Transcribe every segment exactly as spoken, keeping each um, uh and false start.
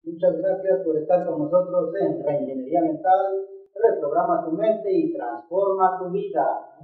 Muchas gracias por estar con nosotros en Reingeniería Mental. Reprograma tu mente y transforma tu vida.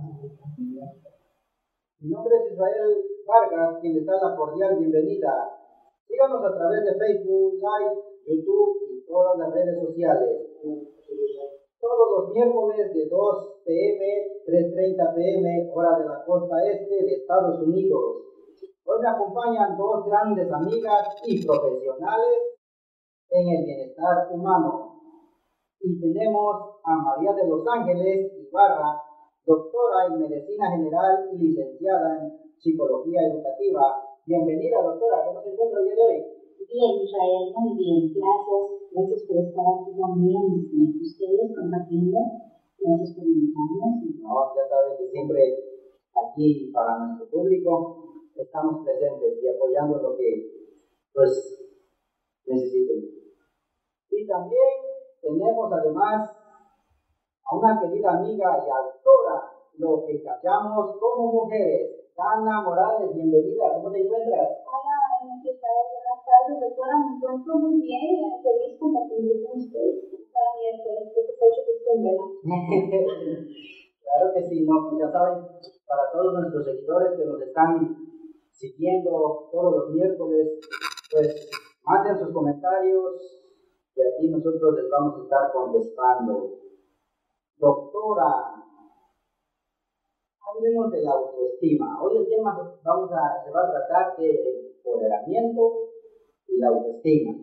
Mi nombre es Israel Vargas, quien les da la cordial bienvenida. Síganos a través de Facebook, Live, YouTube y todas las redes sociales. Todos los miércoles de dos p m, tres treinta p m, hora de la costa este de Estados Unidos. Hoy me acompañan dos grandes amigas y profesionales en el bienestar humano. Y tenemos a María de los Ángeles Ibarra, doctora en Medicina General y licenciada en Psicología Educativa. Bienvenida, doctora. ¿Cómo se encuentra el día de hoy? Bien, Israel, muy bien. Gracias. Gracias por estar aquí también, ustedes compartiendo. Gracias por invitarnos. No, ya saben que siempre aquí para nuestro público estamos presentes y apoyando lo que pues necesiten. Y también tenemos además a una querida amiga y autora, lo que callamos como mujeres, Dana Morales. Bienvenida, ¿cómo te encuentras? Hola, Israel, buenas tardes, doctora. Me encuentro muy bien, feliz compartiendo con ustedes. Cada miércoles, creo que se ha hecho costumbre, ¿no? Claro que sí, no, pues ya saben, para todos nuestros seguidores que nos están siguiendo todos los miércoles, pues manden sus comentarios y aquí nosotros les vamos a estar contestando. Doctora, hablemos de la autoestima. Hoy el tema vamos a, se va a tratar de empoderamiento y la autoestima.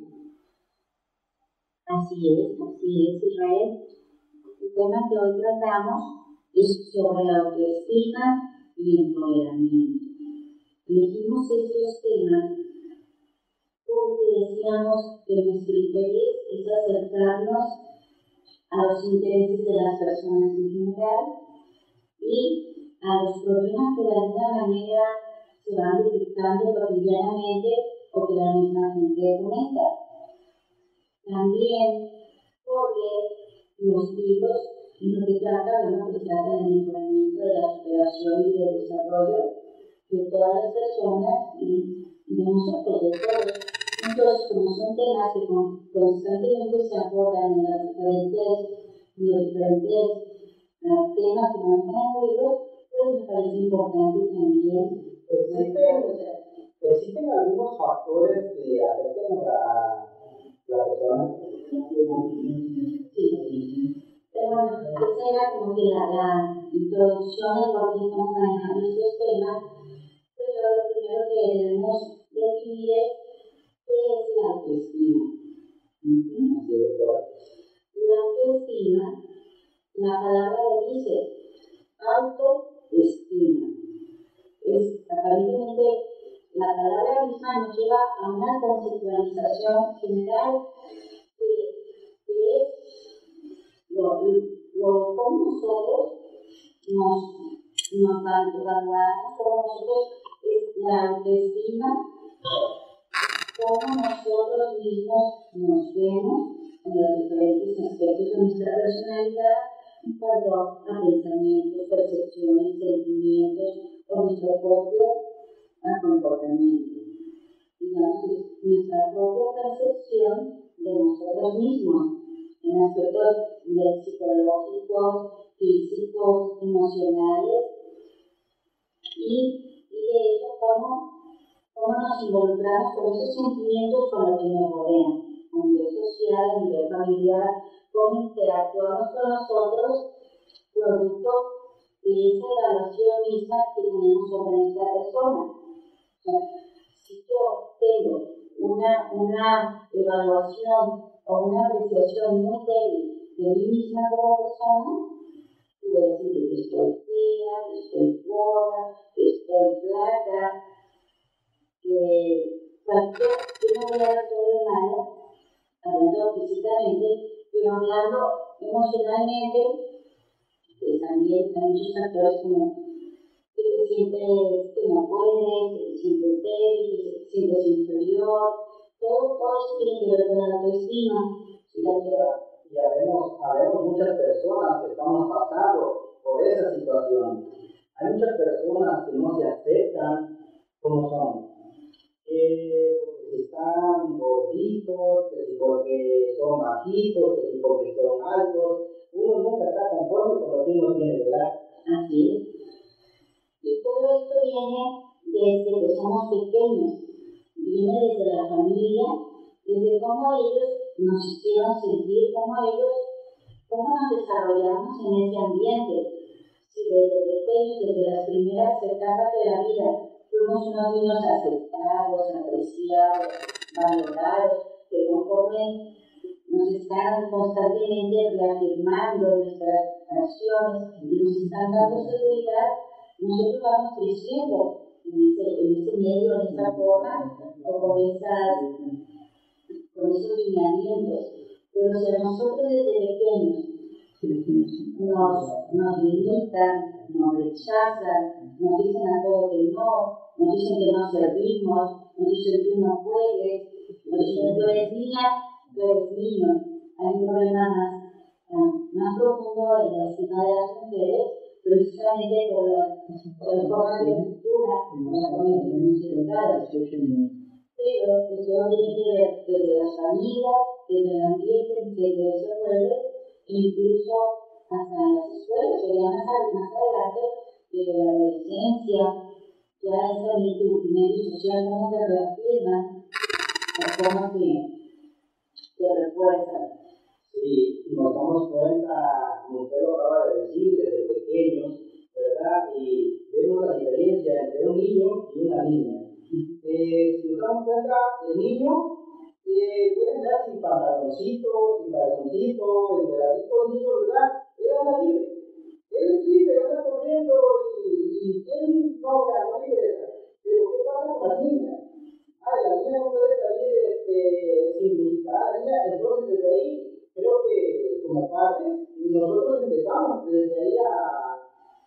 Así es, así es, Israel. El tema que hoy tratamos es sobre la autoestima y empoderamiento. Elegimos estos temas porque decíamos que nuestro interés es acercarnos a los intereses de las personas en general y a los problemas que de alguna manera se van detectando cotidianamente o que la misma gente comenta. También porque los libros en lo que trata, bueno, que trata del mejoramiento, de la superación y del desarrollo de todas las personas y de nosotros, de todos. Entonces, como son temas que constantemente se abordan en, las diferentes, en los diferentes uh, temas que manejan los libros, pues me parece importante también. ¿Existen, ¿existen algunos factores que afecten a la persona? Sí. Pero bueno, esa era como que la, la introducción de por qué estamos manejando estos temas. Pero lo primero que debemos definir es qué es la autoestima. Uh-huh. La autoestima, la palabra lo dice, autoestima. Es aparentemente la palabra misma nos lleva a una conceptualización general que, que es lo, lo como nosotros nos, nos evaluamos, como nosotros es la autoestima, cómo nosotros mismos nos vemos en los diferentes aspectos de nuestra personalidad en cuanto a pensamientos, percepciones, sentimientos o nuestro propio comportamiento. Digamos, es nuestra propia percepción de nosotros mismos en aspectos psicológicos, físicos, emocionales y, y de eso cómo, cómo nos involucramos con esos sentimientos con los que nos rodean a nivel social, a nivel familiar, cómo interactuamos con nosotros producto de esa evaluación misma que tenemos sobre nuestra persona. O sea, si yo tengo una, una evaluación o una apreciación muy débil de mí misma como persona, y voy a decir que estoy fea, que estoy gorda, que estoy flaca, que cualquier, yo no voy a dar todo de malo, hablando físicamente, pero hablando emocionalmente, pues también hay muchos factores como que te sientes que no puedes, que te sientes débil, que te sientes inferior, todo, todo eso tiene que ver con la autoestima. Sí, doctora. Y habemos, habemos muchas personas que estamos pasando por esa situación. Hay muchas personas que no se aceptan como son, que si están gorditos, que si porque son bajitos, que si porque son altos. Uno nunca está conforme con lo que uno tiene, ¿verdad? Así es. Y todo esto viene desde que somos pequeños, viene desde la familia, desde cómo ellos nos hicieron sentir, cómo ellos, cómo nos desarrollamos en ese ambiente. Si desde pequeños, desde las primeras etapas de la vida, fuimos unos niños aceptados, apreciados, valorados, que conforme nos están constantemente reafirmando nuestras acciones y nos están dando seguridad, nosotros vamos creciendo en ese, en ese medio, en esa forma, o con, esas, con esos lineamientos. Pero si a nosotros desde pequeños nos, nos limitan, nos rechazan, nos dicen a todo que no, nos dicen que no servimos, nos dicen que tú no puedes, nos dicen tú eres niña, tú eres niño. Hay un problema más, uh, más profundo en la estima de las mujeres, precisamente por la, por la forma de cultura, por la forma de que nos educadas. Pero esto tiene que ver desde las familias, desde el ambiente en que se pueblo, incluso hasta las escuelas, o ya más, más adelante, de la adolescencia, ya esa medio social, cómo te reafirma, o cómo te, te refuerza. Sí, nos damos cuenta, como usted lo acaba de decir, desde pequeños, ¿verdad? Y vemos la diferencia entre un niño y una niña. Eh, si nos damos cuenta, el niño eh, puede andar sin pantaloncito, sin calzoncito, el verdadero niño, ¿verdad? Él anda libre. Él es libre, anda corriendo y, y él no, o sea, no le interesa. Pero ¿qué pasa con las niñas? Ah, la niña no puede salir este, sin blusa, la niña, entonces desde ahí, creo que como padres, nosotros empezamos desde ahí a,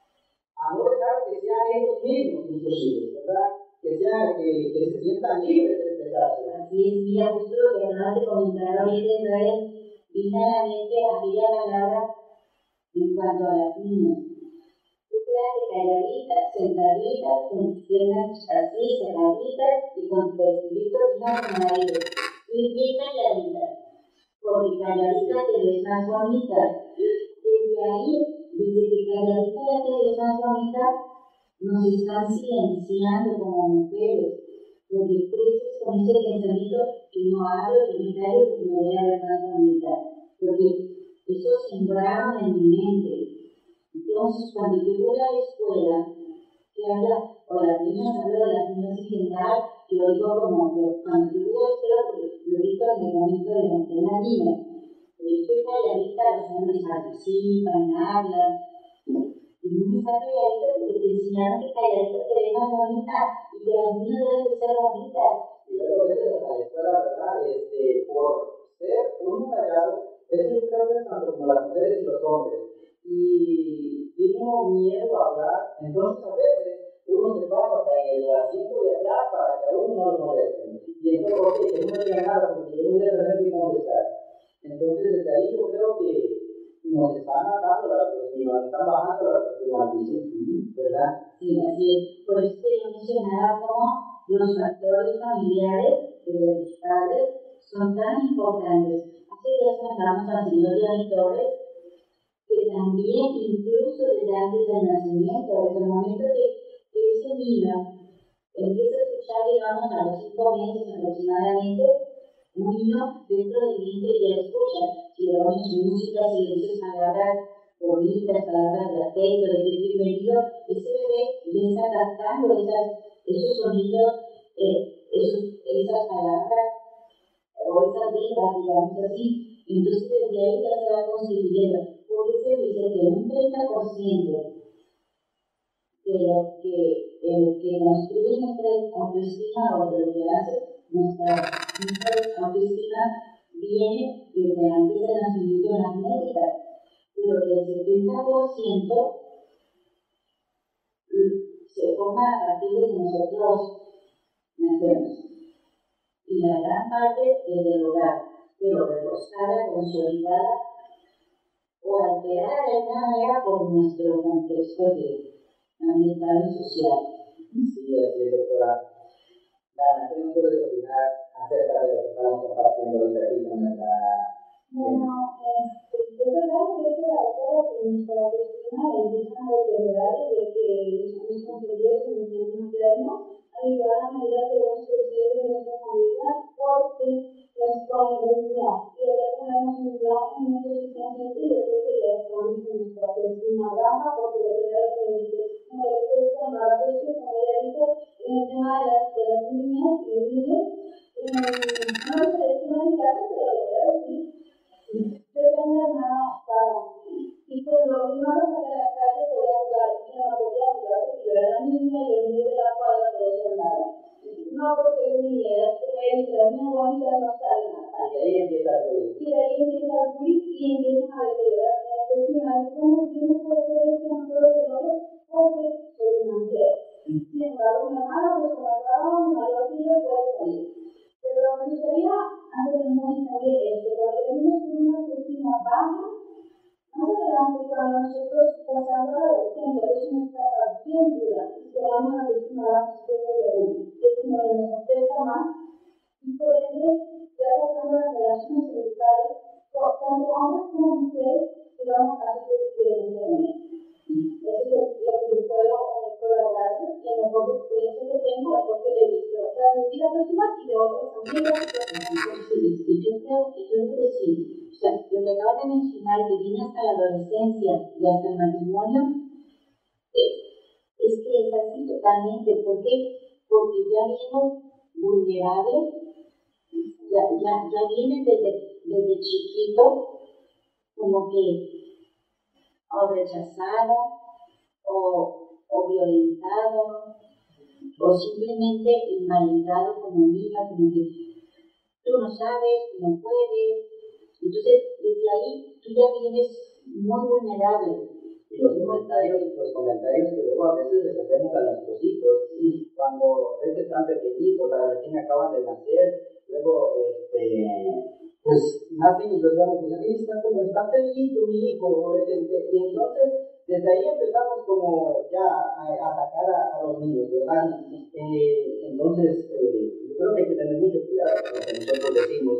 a no dejar que sean ellos mismos nuestros hijos, ¿verdad? Que, sea, que, que se sientan libres de expresarse. Así es, mira, justo lo que acabas de comentar ahorita, Israel, viene a la mente aquella palabra en cuanto a las niñas. Tú quédate calladita, sentadita, con tus piernas así, cerraditas y con tu vestidito bien acomodadito. Y bien calladita, porque calladita te ves más bonita. Desde ahí, desde que calladita ya te ves más bonita, nos están silenciando como mujeres, porque creces con ese pensamiento que no hablo, que me callo porque me voy a ver más bonita, porque eso sembraron en mi mente. Entonces, cuando yo voy a la escuela, que habla, o las niñas, hablo de las niñas en general, yo digo como, yo, cuando yo voy a la escuela, porque yo ahorita en el momento de levantar la niña, yo estoy calladita, los hombres participan, hablan, y no me está calladita porque te enseñaron que calladita te ve más bonita, y que las niñas deben ser bonitas. Y luego a veces hasta la escuela, ¿verdad? Este, por ser un callado, eso yo creo que es tanto como las mujeres y los hombres. Y tiene miedo a hablar, entonces a veces uno se pasa hasta en el asiento de atrás para que a uno no lo molesten. Y entonces, ok, que no me diga nada porque yo no voy a saber qué contestar. Entonces, desde ahí yo creo que nos están atando la autoestima, nos están bajando la autoestima, ¿verdad? Sí, así es. Por eso yo mencionaba cómo los factores familiares de los padres son tan importantes. Hace días contamos al señor Johnny Torres que también, incluso desde antes del nacimiento, desde el momento que, que ese niño empieza a escuchar, digamos, a los cinco meses aproximadamente, un niño dentro del vientre ya escucha, si le pones música, si le dices palabras bonitas, palabras de afecto, de que es bienvenido, ese bebé ya está captando esas, esos sonidos, eh, esos, esas palabras, o esas vibras, digamos así. Entonces desde ahí ya se va constituyendo, porque se dice que un treinta por ciento de lo que, de lo que construye nuestra autoestima o de lo que hace nuestra, nuestra autoestima viene desde antes del nacimiento en la genética, pero del setenta por ciento se forma a partir de que nosotros nacemos. Y la gran parte desde el hogar, pero reforzada, consolidada o alterada de alguna manera por nuestro contexto de ambiental y social. Sí, así es, doctora. La gente no puede opinar a acerca de lo que estamos compartiendo ahorita aquí con nuestra... Bueno, es verdad que eso era todo que nuestra autoestima empieza a deteriorar desde que somos concebidos en el seno materno, al igual a medida que vamos creciendo en nuestra familia, porque nuestro niño quiere ponernos un plan en nuestro subconsciente y yo creo que ya estamos en nuestra autoestima baja, porque lo primero que nos dice, como lo que es cuando a veces, como ya dijo, en el tema de las, de las niñas y los niños, no me parece una caso, pero lo voy a decir. Yo tengo hermanos para y por lo mismo no salí a la calle, podía jugar, yo no podía jugar porque yo era la niña y los niños de la cuadra todos andaban. No porque es niña, las creencias, las niñas bonitas no salen a la calle. Y ahí empieza el bullying. Y de ahí empieza el bullying y empiezan a deteriorar mi autoestima. ¿Cómo yo no puedo hacer eso, no puedo hacer lo otro? Porque soy una mujer. Sin embargo, mi hermano, pues como acabamos, mayor que yo, puede salir. Pero lo que me gustaría hacer énfasis también es que cuando tenemos una autoestima baja, más adelante cuando nosotros pasamos a la adolescencia, es una etapa bien dura y creamos una autoestima baja respecto de uno. Es uno de nos afecta más y por ende ya pasando a las relaciones sexuales, tanto hombres como mujeres, que vamos a hacer violencia. Eso es lo que yo puedo colaborar en la poca experiencia que tengo, es porque he visto de mi vida personal y de otras amigas. Y yo creo que yo creo que sí. O sea, lo que acabas de mencionar, que viene hasta la adolescencia y hasta el matrimonio, es, es que es así totalmente. ¿Por qué? Porque ya vienes vulnerable, ya, ya, ya vienes desde, desde chiquito como que o rechazado, o, o violentado, o simplemente invalidado como niña, como que tú no sabes, no puedes. Entonces, desde ahí tú ya vienes muy vulnerable. Y los comentarios, los comentarios que luego a veces les hacemos a nuestros hijos, cuando ves que están pequeñitos, recién acaban de nacer, luego, este... pues nacen y los vemos y dicen, está como, está feíto mi hijo, este, y entonces desde ahí empezamos como ya a, a atacar a, a los niños, ¿verdad? Eh, entonces, eh, yo creo que hay que tener mucho cuidado con lo que nosotros decimos,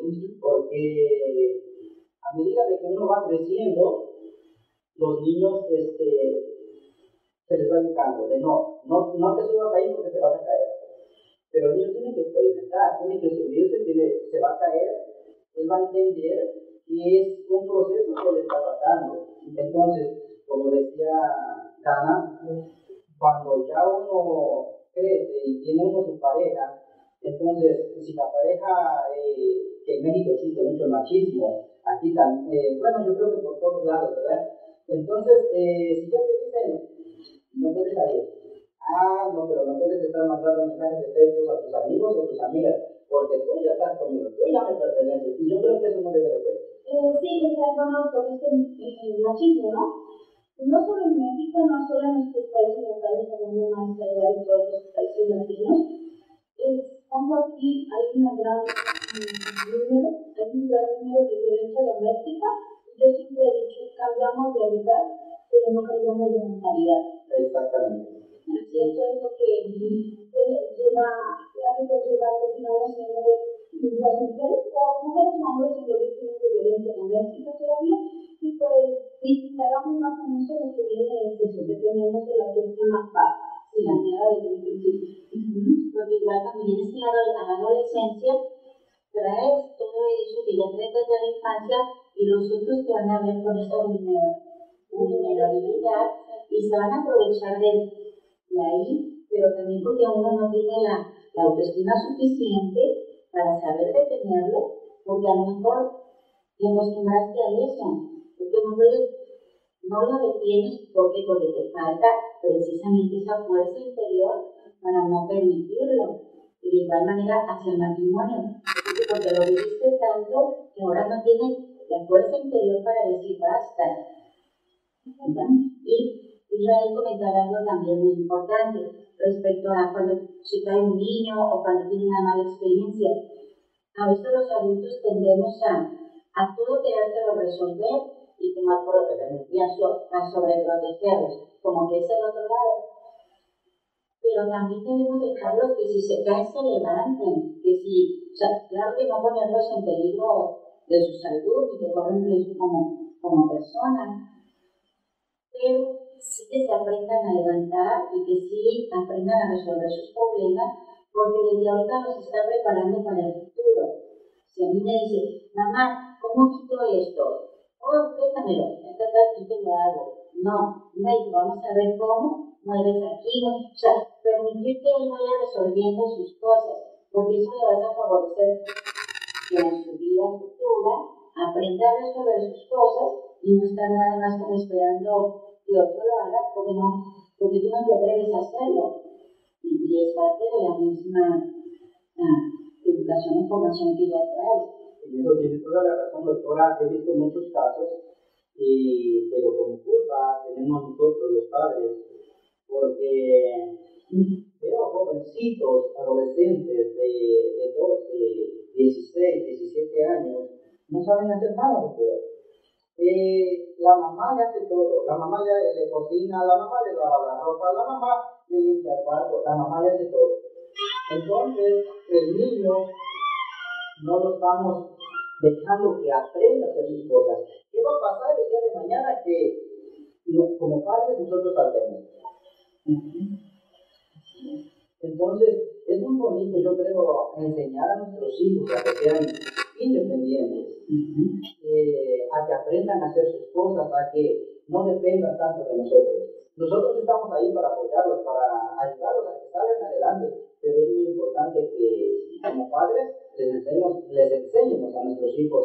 porque a medida de que uno va creciendo, los niños este, se les va educando, de no, no, no te subas ahí porque te vas a caer, pero el niño tiene que experimentar, tiene que subirse, tiene, se va a caer, él va a entender que es un proceso que le está pasando. Entonces, como decía Dana, cuando ya uno crece y tiene uno su pareja, entonces, si la pareja, eh, que en México existe mucho el machismo, aquí también, eh, bueno, yo creo que por todos lados, ¿verdad? Entonces, eh, si ya te dicen, no puedes salir, ah, no, pero no puedes estar mandando mensajes de textos a tus amigos o tus amigas, porque tú ya estás conmigo, tú ya me perteneces, y yo creo que eso no debe de ser. Eh, sí, o sea, bueno, todo este el machismo, ¿no? No solo en México, no solo en nuestros países locales, hablando más allá de todos los países latinos, estando aquí hay una gran um, número, hay un gran número de violencia doméstica. Yo siempre he dicho, cambiamos de lugar, pero no cambiamos de mentalidad. Exactamente. Y eso es lo que eh, lleva a que continuamos siendo las mujeres o mujeres o hombres siendo víctimas de violencia doméstica todavía. Y pues, si hagamos más en eso, lo que viene es eso, que tenemos el autoestima baja, sin la nada desde el principio. Porque igual cuando vienes a la adolescencia, traes todo eso que ya traes desde la infancia y los otros te van a ver con esa vulnerabilidad y se van a aprovechar de, de ahí, pero también porque uno no tiene la, la autoestima suficiente para saber detenerlo, porque a lo mejor te acostumbraste a eso, porque no, puedes, no lo detienes porque, porque te falta precisamente esa fuerza interior para no permitirlo. Y de igual manera hacia el matrimonio, porque lo viviste tanto que ahora no tienes la fuerza interior para decir basta. ¿Verdad? Y Israel comentaba algo también muy importante respecto a cuando se cae un niño o cuando tiene una mala experiencia. A veces los adultos tendemos a, a todo querérselo resolver y, como a, y a, so, a sobreprotegerlos, como que es el otro lado. pero también debemos dejarlos que si se caen se levanten, que si, o sea, claro que no ponerlos en peligro de su salud y que corren riesgo como, como personas, pero sí que se aprendan a levantar y que sí aprendan a resolver sus problemas, porque desde ahorita los está preparando para el futuro. Si a mí me dice, mamá, ¿cómo quito esto? Oh, préstamelo, esta tarde yo te lo hago. No, mira, vamos a ver cómo, mueves aquí, ¿no? O sea, permitir que él vaya resolviendo sus cosas, porque eso le va a favorecer que en su vida futura aprenda a resolver sus cosas y no estar nada más como esperando que otro lo haga, porque no, porque tú no te atreves a hacerlo. Y, y es parte de la misma ah, educación o formación que ya traes. En eso tiene toda la razón, doctora. He visto muchos casos, y, pero con culpa tenemos nosotros los padres, porque veo jovencitos, adolescentes de, de doce, dieciséis, diecisiete años, no saben hacer nada, doctora. Eh, la mamá le hace todo, la mamá le, le cocina, la mamá le lava la ropa, la mamá le limpia el cuarto, la mamá le hace todo. Entonces, el niño no lo estamos dejando que aprenda a hacer sus cosas. ¿Qué va a pasar el día de mañana que como padres nosotros saltemos? Entonces, es muy bonito, yo creo, enseñar a nuestros hijos a que sean independientes, eh, a que aprendan a hacer sus cosas, a que no dependan tanto de nosotros. Nosotros estamos ahí para apoyarlos, para ayudarlos a que salgan adelante, pero es muy importante que como padres les enseñemos, les enseñemos a nuestros hijos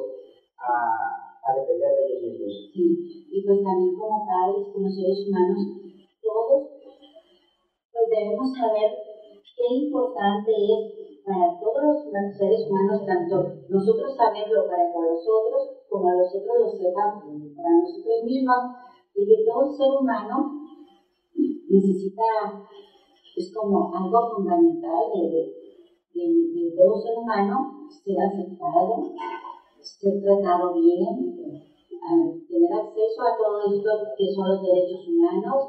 a, a depender de ellos mismos. Sí, y pues también como padres, como seres humanos, todos pues debemos saber qué importante es para todos los seres humanos, tanto nosotros saberlo para con los otros, como los otros lo sepan para nosotros mismos, de que todo ser humano necesita, es como algo fundamental de, de, de, de todo ser humano, ser aceptado, ser tratado bien, tener acceso a todo esto que son los derechos humanos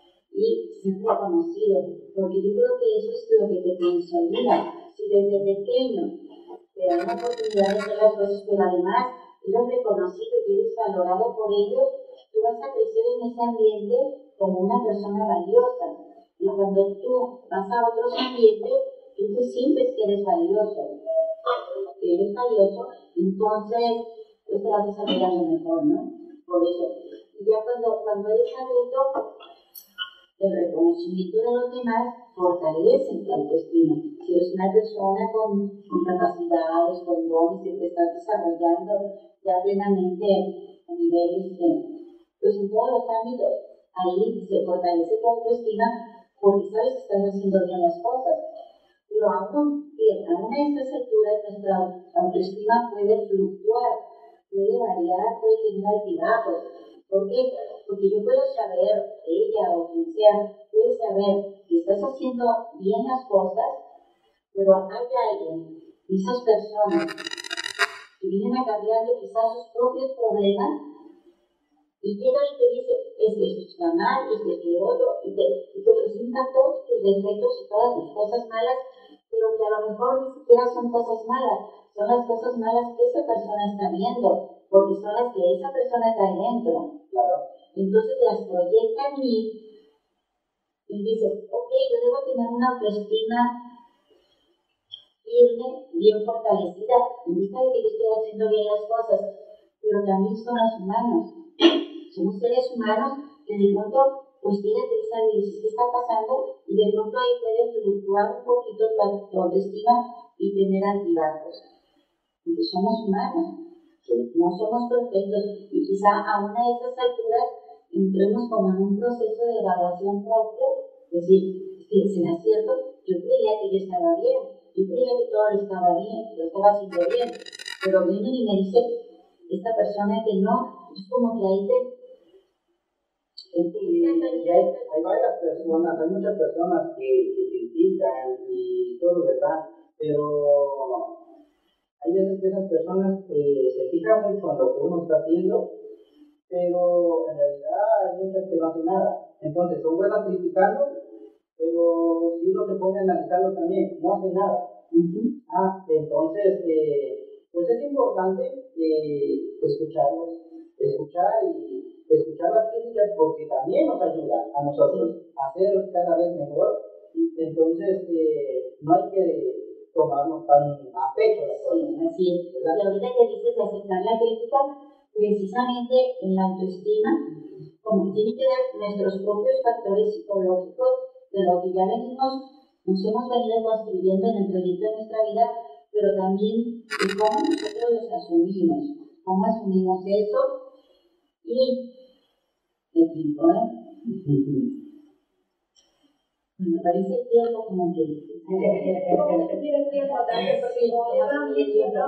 y ser reconocido, porque yo creo que eso es lo que te consolida. Si desde pequeño te dan la oportunidad de hacer las cosas, pero además eres reconocido y eres valorado por ellos, tú vas a crecer en ese ambiente como una persona valiosa. Y cuando tú vas a otros ambientes, tú te sientes que eres valioso. Que eres valioso, entonces pues te vas desarrollando mejor, ¿no? Por eso. Y ya cuando, cuando eres adulto, el reconocimiento de los demás fortalece tu autoestima. Si eres una persona con, con capacidades, con dones, que te estás desarrollando ya plenamente a niveles, de, pues en todos los ámbitos, ahí se fortalece tu autoestima porque sabes que estás haciendo bien las cosas. Pero aún bien, a una de estas alturas nuestra autoestima puede fluctuar, puede variar, puede tener altibajos. ¿Por qué? Porque yo puedo saber, ella o quien sea, puede saber que estás haciendo bien las cosas, pero hay alguien, esas personas, que vienen acarreando quizás sus propios problemas, y llega y te dice, es que esto está mal, es que esto es lo otro, y te, y te presenta todos tus defectos y todas tus cosas malas, pero que a lo mejor ni siquiera son cosas malas, son las cosas malas que esa persona está viendo, porque son las que esa persona trae dentro. Claro. Entonces las proyecta en mí y dice, ok, yo debo tener una autoestima firme, bien fortalecida, en vista de que yo estoy haciendo bien las cosas, pero también somos humanos. Somos seres humanos que de pronto pues tienen que saber qué está pasando y de pronto ahí puede fluctuar un poquito tu autoestima y tener altibajos. Porque somos humanos, no somos perfectos y quizá a una de estas alturas entremos como en un proceso de evaluación propio, es decir, ¿será cierto? Yo creía que yo estaba bien, yo creía que todo lo estaba bien, que lo estaba haciendo bien, pero vienen y me dicen esta persona que no, es como que ahí te... Y, y hay, hay varias personas, hay muchas personas que, que critican y todo, ¿verdad? Pero hay veces que esas personas eh, se fijan mucho en lo que uno está haciendo, pero en realidad hay muchas que no hacen nada. Entonces son buenas criticando, pero si uno se pone a analizarlo también, no hace nada. Uh-huh. Ah, entonces, eh, pues es importante eh, escucharlos, escuchar y escuchar las críticas porque también nos ayuda a nosotros a ser cada vez mejor. Entonces, eh, no hay que tomarnos tan a pecho las cosas. Sí, así es. Y ahorita que dices de aceptar la crítica, precisamente en la autoestima, como que tiene que ver nuestros propios factores psicológicos de lo que ya venimos, nos hemos venido construyendo en el proyecto de nuestra vida, pero también de cómo nosotros los asumimos, cómo asumimos eso y el tiempo, ¿eh? Me parece el tiempo como que... ¿Cómo se tiene el tiempo también? Porque como yo también, ¿no?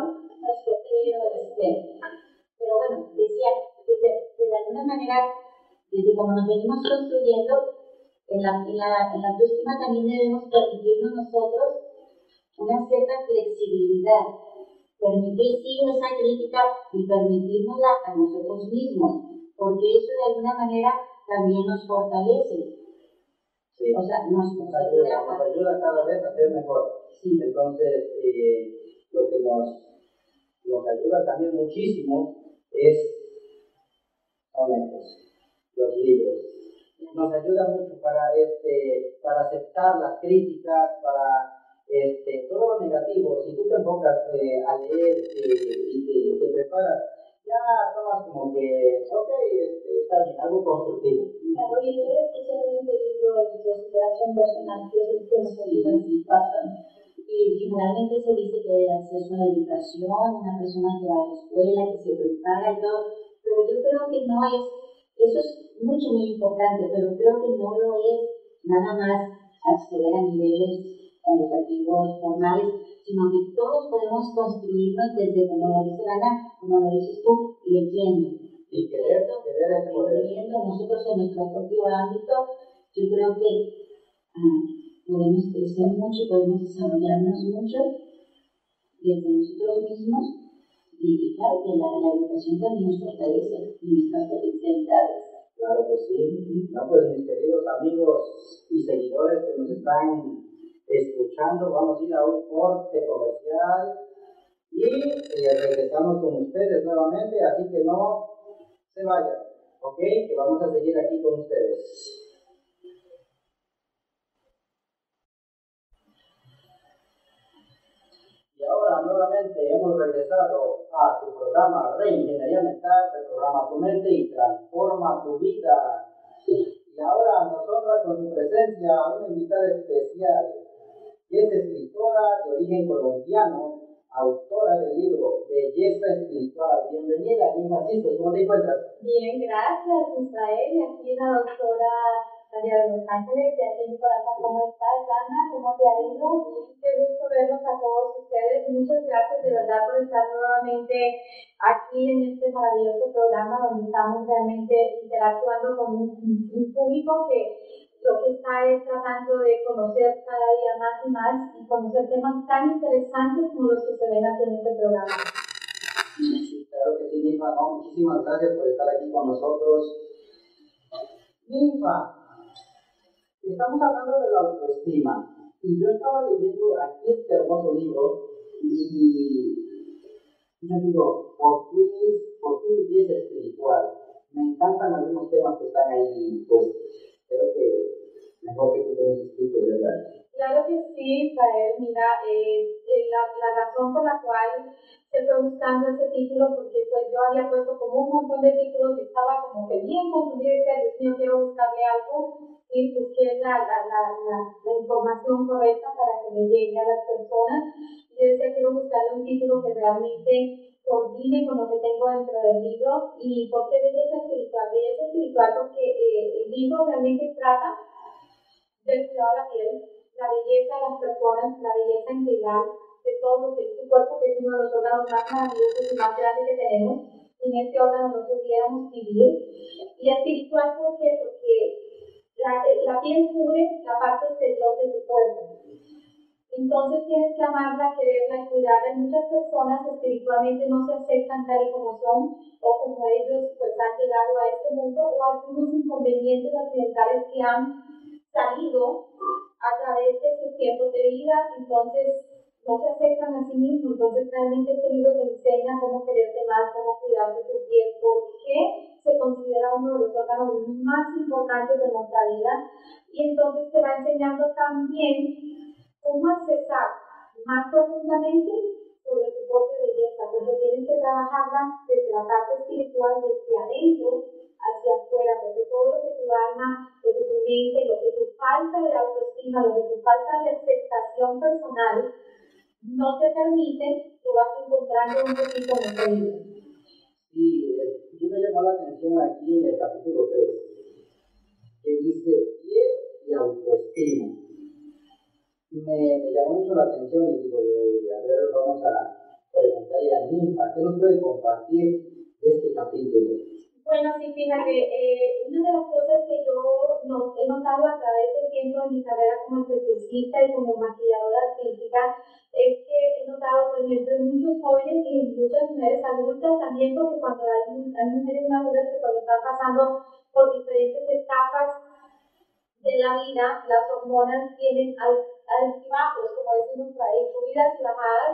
Pero bueno, decía, de, de alguna manera, desde como nos venimos construyendo, en la, en, la, en la autoestima también debemos permitirnos nosotros una cierta flexibilidad, permitir sí esa crítica y permitirnosla a nosotros mismos, porque eso de alguna manera también nos fortalece. Sí. O sea, nos, nos, ayuda, nos ayuda cada vez a ser mejor. Sí. Entonces, eh, lo que nos, nos ayuda también muchísimo es, son estos, los libros. Nos ayuda mucho para, este, para aceptar las críticas, para este, todo lo negativo. Si tú te enfocas eh, a leer eh, y te, te preparas, ya tomas como que, ok, este, está bien, algo constructivo. Claro, y leer especialmente libros de superación personal, que es el que nos ayudan y pasan. Y generalmente se dice que el acceso a la educación, una persona que va a la escuela, que se prepara y todo, pero yo creo que no es, eso es mucho, muy importante, pero creo que no lo es nada más acceder a niveles educativos formales, sino que todos podemos construirnos desde, como lo dice Ana, como lo dices tú, leyendo. Y querer, querer es poder. Leyendo nosotros en nuestro propio ámbito, yo creo que ah, podemos crecer mucho, podemos desarrollarnos mucho desde nosotros mismos y, y claro que la, la educación también nos fortalece y nuestras potencialidades. Claro que sí. No, pues mis queridos amigos y seguidores que nos están escuchando, vamos a ir a un corte comercial y eh, regresamos con ustedes nuevamente, así que no se vayan, ok, que vamos a seguir aquí con ustedes. Y ahora nuevamente hemos regresado a tu programa Reingeniería Mental, reprograma tu mente y transforma tu vida. Y ahora nos honra con su presencia una invitada especial, que es escritora de origen colombiano, autora del libro Belleza Espiritual. Bienvenida, Ninfa Cistos, ¿cómo te encuentras? Bien, gracias, Israel. Y aquí la doctora María de Los Ángeles, de aquí en mi corazón. ¿Cómo estás, Ana? ¿Cómo te ha ido? Qué gusto verlos a todos ustedes. Muchas gracias de verdad por estar nuevamente aquí en este maravilloso programa donde estamos realmente interactuando con un, un público que lo que está es tratando de conocer cada día más y más y conocer temas tan interesantes como los que se ven aquí en este programa. Sí, claro que sí, Ninfa, no, muchísimas gracias por estar aquí con nosotros. Ninfa, estamos hablando de la autoestima y yo estaba leyendo aquí este hermoso libro y yo digo, ¿por qué, por qué belleza espiritual? Me encantan algunos temas que están ahí, pues creo que mejor que tú te nos expliques, ¿verdad? Claro que sí, Israel. Mira, eh, eh, la, la razón por la cual se fue buscando ese título, porque pues yo había puesto como un montón de títulos y estaba como que bien confundida y decía, Dios mío, quiero buscarle algo y busqué la, la, la, la, la información correcta para que me llegue a las personas. Y yo decía, quiero buscarle un título que realmente coordine con lo que tengo dentro del libro. ¿Y por qué belleza espiritual? Belleza espiritual porque eh, el libro realmente trata del cuidado de la piel, la belleza de las personas, la belleza integral de todo lo que es tu cuerpo, que es uno de los órganos más maravillosos y más grandes que tenemos. Sin este órgano no pudiéramos vivir. Y espiritual, ¿por qué? Porque la, la piel cubre la parte exterior de tu cuerpo. Entonces tienes que amarla, quererla y cuidarla. Y muchas personas espiritualmente no se aceptan tal y como son o como ellos pues han llegado a este mundo, o algunos inconvenientes accidentales que han salido a través de sus tiempos de vida, entonces no se aceptan a sí mismos. Entonces realmente este libro te enseña cómo quererte más, cómo cuidar de tu piel, porque se considera uno de los órganos más importantes de nuestra vida, y entonces te va enseñando también cómo accesar más profundamente sobre tu propia belleza, porque tienes que trabajarla desde la parte espiritual, desde adentro hacia afuera, porque todo lo que tu alma, lo que tu mente, lo que tu falta de autoestima, lo que tu falta de aceptación personal no te permite, lo vas encontrando un poquito en este libro. Sí, yo me llamó la atención aquí en el capítulo tres, que dice piel y autoestima. Me, me llamó mucho la atención y digo, de, a ver, vamos a preguntarle a Ninfa, ¿qué nos puede compartir de este capítulo? Bueno, sí, fíjate, eh, una de las cosas que yo no, he notado a través del tiempo de mi carrera como esteticista y como maquilladora artística es que he notado, por ejemplo, en muchos jóvenes y muchas mujeres adultas también, porque cuando hay, hay mujeres maduras que cuando están pasando por diferentes etapas de la vida, las hormonas tienen altibajos, como decimos por ahí, subidas y bajadas,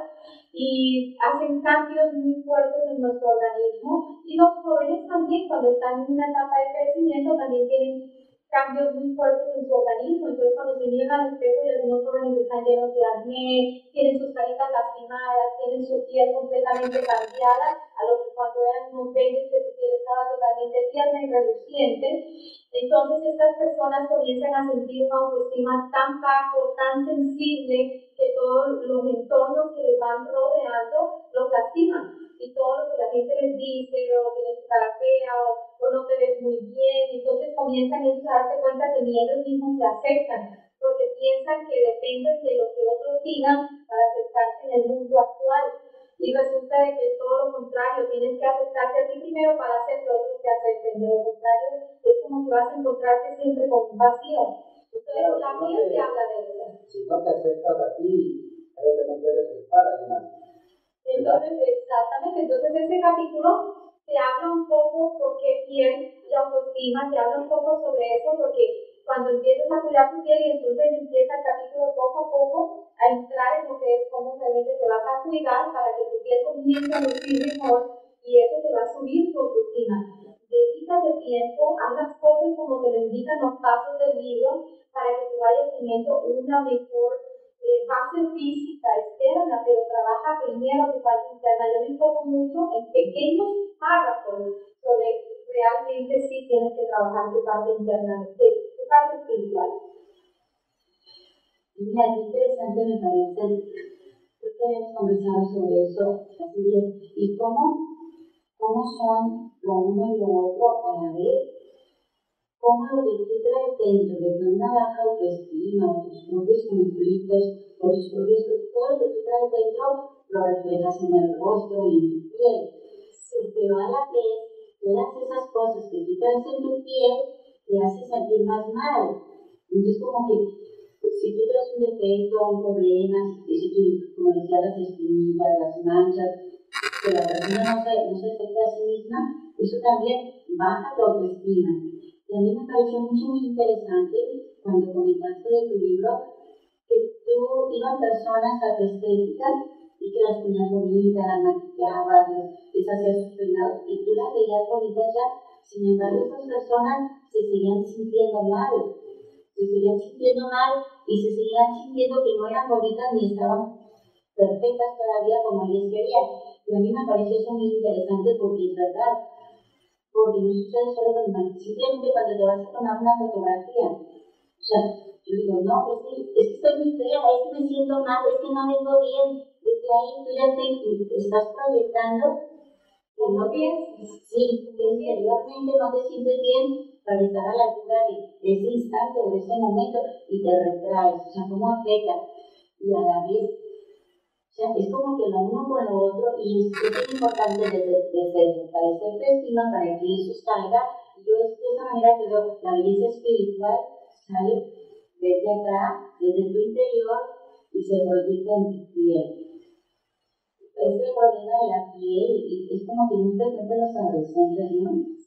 y hacen cambios muy fuertes en nuestro organismo. Y los jóvenes también, cuando están en una etapa de crecimiento, también tienen cambios muy fuertes en su organismo. Entonces, cuando se miran al espejo y algunos jóvenes están llenos de acné, tienen sus caritas lastimadas, tienen su piel completamente cambiada, a lo que cuando eran unos bebés que su piel estaba totalmente tierna y reluciente. Entonces estas personas comienzan a sentir una autoestima tan bajo, tan sensible, que todos los entornos que les van rodeando los lastiman. Y todo lo que la gente les dice, o tienes cara fea, o, o no te ves muy bien, entonces comienzan ellos a darse cuenta que ni ellos mismos se aceptan, porque piensan que dependen de lo que otros digan para aceptarse en el mundo actual. Y resulta de que es todo lo contrario, tienes que aceptarte a ti primero para hacer que otros te acepten. De lo contrario, es como que vas a encontrarte siempre con un vacío. Entonces, claro, la no piel te, te habla de eso. Si no te aceptas a ti, creo que no puedes aceptar a nadie. Entonces, exactamente. Entonces, este capítulo te habla un poco porque piel y autoestima, te habla un poco sobre eso, porque cuando empiezas a cuidar tu piel y entonces empieza el capítulo poco a poco a entrar en lo que es cómo realmente te vas a cuidar para que tu piel comience a lucir mejor, y eso te va a subir tu autoestima. Dedícate tiempo, haz las cosas como te lo indican los pasos del libro para que tú vayas teniendo una mejor eh, base física externa, pero trabaja primero tu parte interna. Yo me enfoco mucho en pequeños párrafos sobre realmente sí tienes que trabajar tu parte interna, tu parte espiritual. Mira, qué interesante me parece. Creo que habíamos conversado sobre eso, así es. Y cómo, cómo son lo uno y lo otro a la vez. Cómo lo que tú traes dentro, desde una baja autoestima, o tus propios conflictos, o tus propios, todo lo que tú traes dentro, lo reflejas en el rostro y en tu piel. Sí, pero a la vez, todas esas cosas que tú traes en tu piel te hacen sentir más mal. Entonces, como que si tú traes un defecto, un problema, si, si tú, como decías, las espinillas, las manchas, que la persona no se, no se acepta a sí misma, eso también baja tu autoestima. Y a mí me pareció mucho muy interesante cuando comentaste de tu libro que tú ibas personas a tu estética y que las tenías bonitas, las maquillabas, les hacías sus peinados y tú las veías bonitas ya. Sin embargo, esas personas se seguían sintiendo mal, se seguían sintiendo mal y se seguían sintiendo que no eran bonitas ni estaban perfectas todavía como ellos querían. Y a mí me pareció eso muy interesante porque es verdad. Porque no sucede solo con el simplemente cuando te vas a tomar una fotografía. O sea, yo digo, no, es que, es que estoy muy fea, es que me siento mal, es que no me veo bien. Desde ahí tú ya te, te estás proyectando que no piensas, sí, que interiormente no te sientes bien para estar a la altura de, de ese instante o de ese momento y te retraes. O sea, cómo afecta. Y a la vez, o sea, es como que lo uno con lo otro, y es muy importante desde, desde fortalecer tu estima para que eso salga. Yo es de esa manera que veo la belleza espiritual sale desde acá, desde tu interior, y se proyecta en tu piel. Ese problema de la piel, y es como que muy frecuente en los adolescentes, ¿no?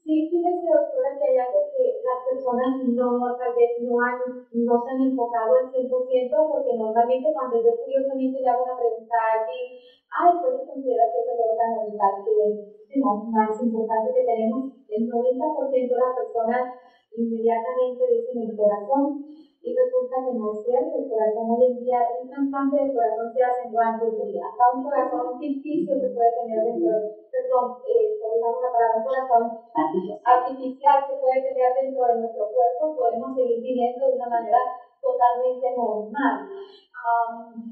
Sí, fíjese, doctora, que hay algo que las personas no, tal vez no, han, no se han enfocado al cien por ciento, porque normalmente cuando yo curiosamente le hago una pregunta a alguien, ay, ¿cuál te consideras que es el órgano vital que no, más importante que tenemos? El noventa por ciento de las personas inmediatamente dicen el corazón, y resulta que no es cierto. El corazón hoy en día, un trasplante del corazón se hace en cuanto día. Hasta un corazón ficticio se puede tener dentro, perdón, eh, olvidamos la palabra, un corazón artificial se puede tener dentro de nuestro cuerpo, podemos seguir viviendo de una manera totalmente normal. Um,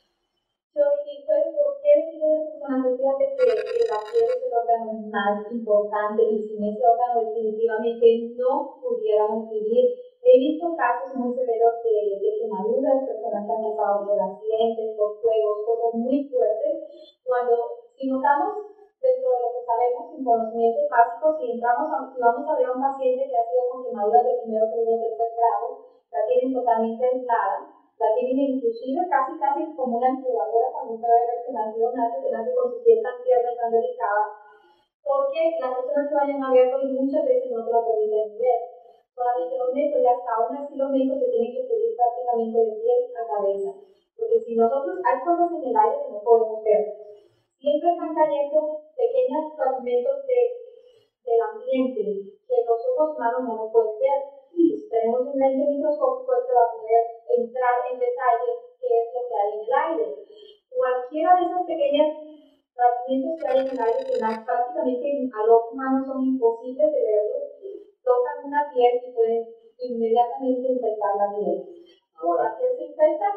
yo entonces, ¿por qué el tipo de personas? Fíjate que, que la piel es el órgano más importante y sin ese órgano definitivamente no pudiéramos vivir. He visto casos muy severos de, de quemaduras, personas que han pasado por accidentes, por fuegos, cosas muy fuertes. Cuando, si notamos dentro de lo que sabemos, sin conocimientos básicos, si entramos a, si vamos a ver a un paciente que ha sido con quemaduras de primero, segundo, tercer grado, la tienen totalmente aislada, la tienen inclusive casi casi como una incubadora cuando un bebé recién nacido nace, que nace con su piel tan tierna y tan delicada, porque las personas que vayan a verlo y muchas veces no se lo permiten ver. Solamente los médicos, y hasta aún así los médicos se tienen que cubrir prácticamente de piel a cabeza, porque si nosotros, hay cosas en el aire que no podemos ver, siempre están cayendo pequeños fragmentos de, del ambiente que los ojos humanos no lo pueden ver. Y si tenemos un lente microscópico, se va a poder entrar en detalle qué es lo que hay en el aire. Cualquiera de esos pequeños fragmentos que hay en el aire, que prácticamente al ojo humano son imposibles de verlos, tocan una piel y pueden inmediatamente infectar la piel. Ahora, ¿qué se infecta?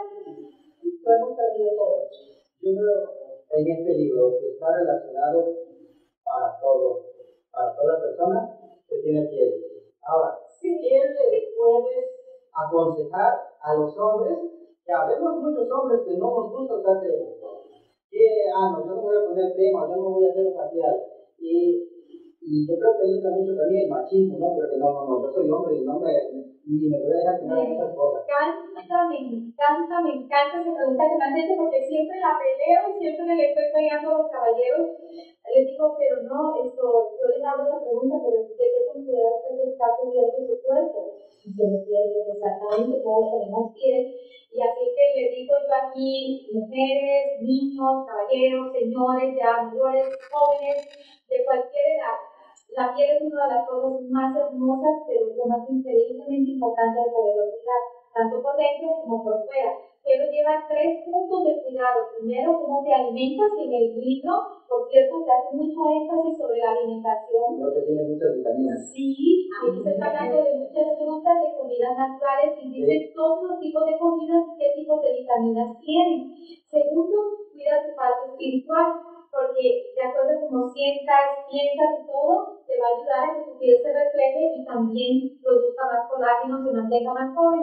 Lo hemos perdido todo. Yo creo en este libro que está relacionado para todo, para toda persona que tiene piel. Ahora, ¿qué le puedes aconsejar a los hombres? Que habemos muchos hombres que no nos gusta usar crema. Que, ah, no, yo no voy a poner crema, yo no voy a hacer facial. Y Y yo creo que ahí está mucho también el machismo, ¿no? Porque no, no, no, yo soy hombre y no me, ni me voy a dejar que me hagan esas cosas. Me encanta, me encanta, me encanta esa pregunta que me han hecho, porque siempre la peleo y siempre le estoy pegando a los caballeros. Les digo, pero no, eso, yo les hago esa pregunta, pero ¿de qué considera usted que está cubierto su cuerpo? Y se refiere exactamente todos tenemos piel. Y así que les digo yo aquí, mujeres, niños, caballeros, señores, ya mayores, jóvenes, de cualquier edad, la piel es una de las cosas más hermosas, pero lo más increíblemente importante de poder cuidar, tanto por dentro como por fuera. Pero lleva tres puntos de cuidado. Primero, cómo te alimentas. En el libro, por cierto, se hace mucho énfasis sobre la alimentación. Creo que tiene muchas vitaminas. Sí, aquí se está hablando de muchas frutas, de comidas naturales, y dice sí. Todos los tipos de comidas y qué tipos de vitaminas tienen. Segundo, cuida tu parte espiritual, porque de acuerdo a cómo sientas, piensas y todo, te va a ayudar a que tu piel se refleje y también produzca más colágeno, se mantenga más joven.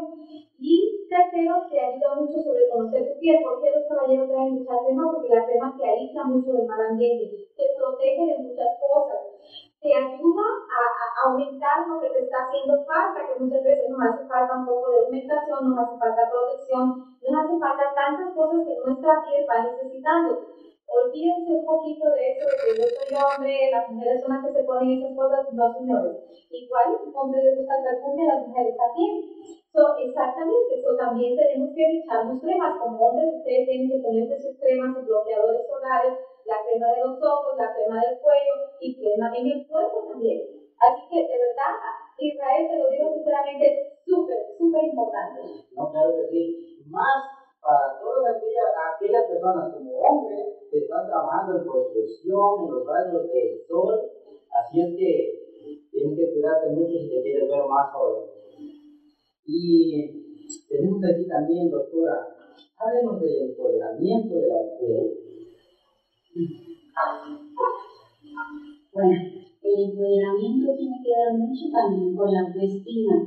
Y tercero, te ayuda mucho sobre conocer tu piel. ¿Por qué los caballeros deben usar crema? Porque la crema te aísla mucho del mal ambiente, te protege de muchas cosas, te ayuda a, a aumentar lo que te está haciendo falta, que muchas veces nos hace falta un poco de aumentación, nos hace falta protección, nos hace falta tantas cosas que nuestra piel va necesitando. Olvídense un poquito de eso, de que yo soy hombre, las mujeres son las que se ponen esas cosas. No, señores. Igual, a un hombre le gusta el perfume, a las mujeres también. So, exactamente, eso también tenemos que echarnos cremas. Como hombres, ustedes tienen que ponerse sus cremas, sus bloqueadores solares, la crema de los ojos, la crema del cuello y crema en el cuerpo también. Así que, de verdad, Israel, te lo digo sinceramente, es súper, súper importante. No, claro que sí. Más para todas aquellas, aquellas personas como hombres que están trabajando en construcción, en los rayos del sol, así es que tienes que cuidarte mucho si te quieres ver más joven. Y tenemos aquí también, doctora, háblenos del empoderamiento de la mujer. Bueno, el empoderamiento tiene que ver mucho también con la autoestima.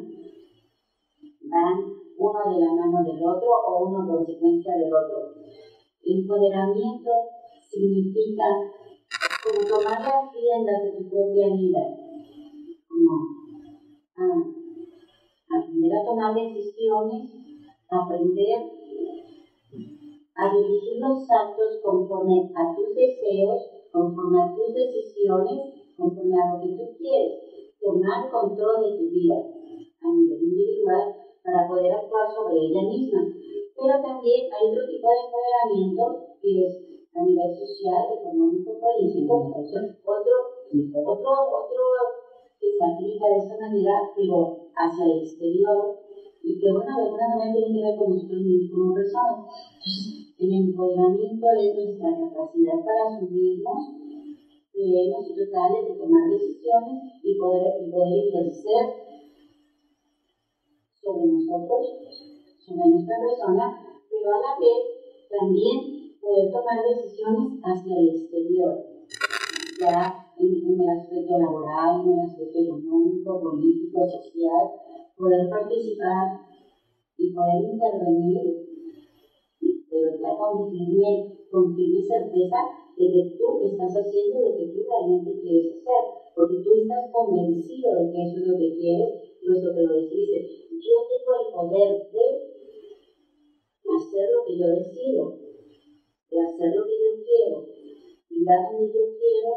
Van uno de la mano del otro o uno consecuencia del otro. Empoderamiento significa como tomar las riendas de tu propia vida, como ah, aprender a tomar decisiones, aprender a dirigir los actos conforme a tus deseos, conforme a tus decisiones, conforme a lo que tú quieres. tomar control de tu vida a nivel individual para poder actuar sobre ella misma. Pero también hay otro tipo de empoderamiento que es a nivel social, económico, político, otro, otro, otro que se aplica de esa manera, pero hacia el exterior, y que bueno, de alguna manera tiene que ver con nosotros mismos como personas. Entonces, el empoderamiento es nuestra capacidad para asumirnos, creernos y totales de tomar decisiones y poder, y poder ejercer sobre nosotros, sobre nuestra persona, pero a la vez también poder tomar decisiones hacia el exterior, ya en, en el aspecto laboral, en el aspecto económico, político, social, poder participar y poder intervenir, pero ya con firme, con firme certeza de que tú estás haciendo lo que tú realmente quieres hacer, porque tú estás convencido de que eso es lo que quieres, puesto que lo decidiste. Yo tengo el poder de hacer lo que yo decido, de hacer lo que yo quiero, ir a donde yo quiero,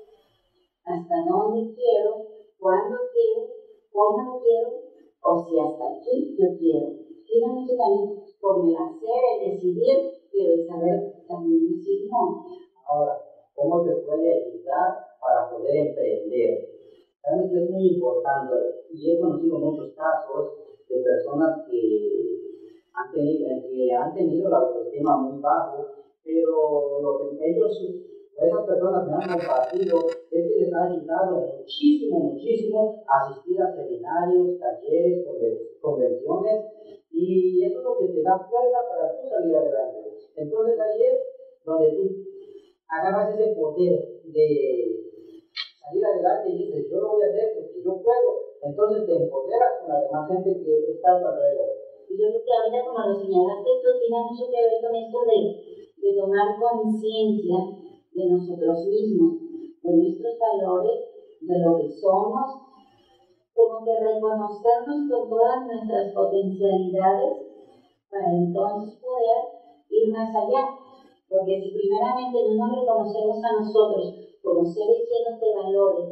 hasta dónde quiero, cuándo quiero, cómo quiero, o si hasta aquí yo quiero. Tiene mucho también con el hacer, el decidir, pero el saber también decir no. Ahora, ¿cómo te puede ayudar para poder emprender? Sabes que es muy importante, y he conocido muchos casos de personas que han tenido, que han tenido la autoestima muy bajo, pero lo que ellos, esas personas me han compartido es que les ha ayudado muchísimo, muchísimo asistir a seminarios, talleres, convenciones, y eso es lo que te da fuerza para tú salir adelante. Entonces ahí es donde tú agarras ese poder de salir adelante y dices, yo lo voy a hacer porque yo puedo. Entonces te empoderas con la demás gente que está a tu alrededor. Y yo creo que ahorita, como lo señalaste tú, tiene mucho que ver con esto de, de tomar conciencia de nosotros mismos, de nuestros valores, de lo que somos, como que reconocernos con todas nuestras potencialidades para entonces poder ir más allá. Porque si primeramente no nos reconocemos a nosotros como seres llenos de valores,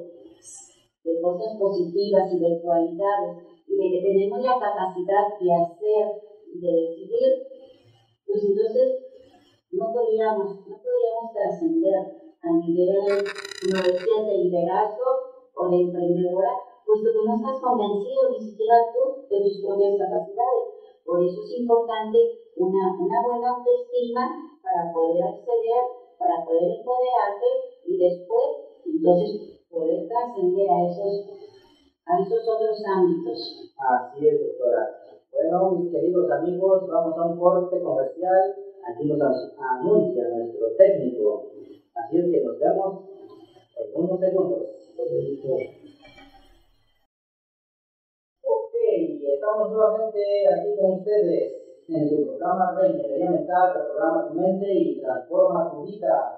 de cosas positivas y de cualidades, y de que tenemos la capacidad de hacer y de decidir, pues entonces no podríamos, no podríamos trascender a nivel, como decías, de liderazgo o de emprendedora, puesto que no estás convencido ni siquiera tú de tus propias capacidades. Por eso es importante una, una buena autoestima para poder acceder, para poder empoderarte y después, entonces, poder trascender a esos, a esos otros ámbitos. Así es, doctora. Bueno, mis queridos amigos, vamos a un corte comercial. Aquí nos anuncia nuestro técnico. Así es que nos vemos en unos segundos. Ok, estamos nuevamente aquí con ustedes en su programa Reingeniería Mental, reprograma tu mente y transforma tu vida.